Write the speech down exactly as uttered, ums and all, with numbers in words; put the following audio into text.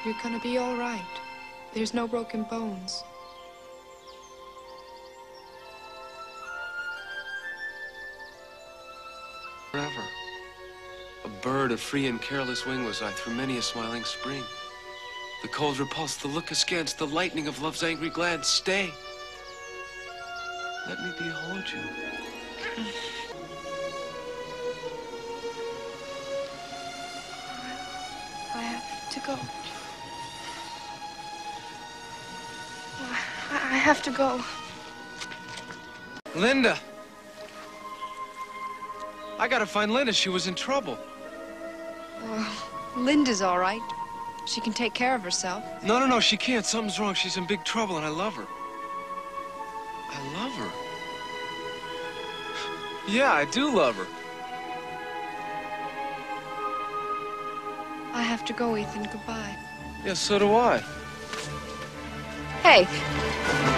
You're gonna be all right. There's no broken bones. Forever. A bird of free and careless wing was I through many a smiling spring. The cold repulse, the look askance, the lightning of love's angry glance. Stay. Let me behold you. I have to go. I, I have to go. Linda! I gotta find Linda. She was in trouble. Oh, Linda's all right. She can take care of herself. No, no, no, she can't. Something's wrong. She's in big trouble, and I love her. I love her. Yeah, I do love her. I have to go, Ethan. Goodbye. Yeah, so do I. Hey.